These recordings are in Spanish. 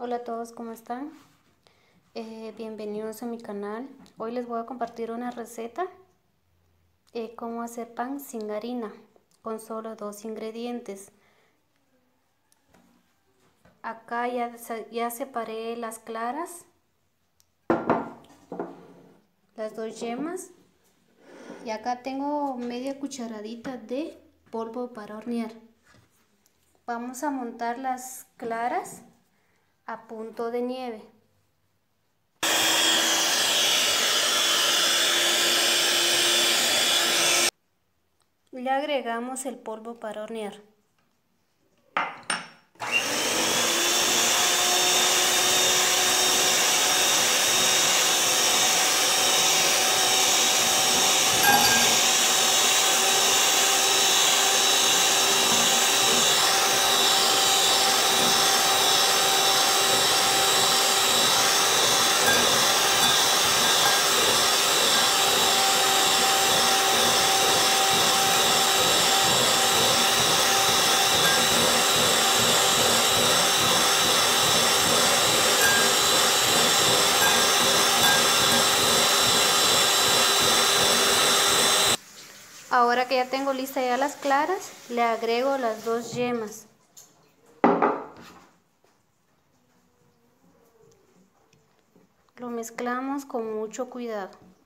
Hola a todos, ¿cómo están? Bienvenidos a mi canal. Hoy les voy a compartir una receta cómo hacer pan sin harina con solo 2 ingredientes. Acá ya separé las claras, las 2 yemas, y acá tengo media cucharadita de polvo para hornear. Vamos a montar las claras a punto de nieve. Le agregamos el polvo para hornear. Ahora que ya tengo listas ya las claras, le agrego las 2 yemas. Lo mezclamos con mucho cuidado.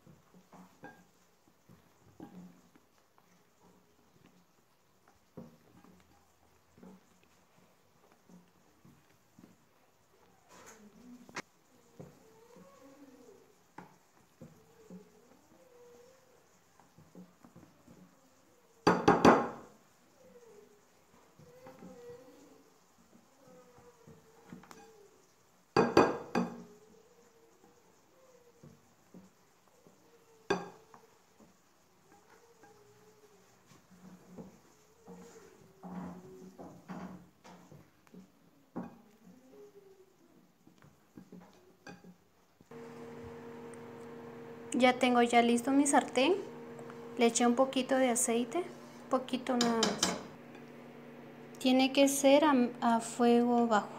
Ya tengo listo mi sartén. Le eché un poquito de aceite, poquito nada más. Tiene que ser a fuego bajo.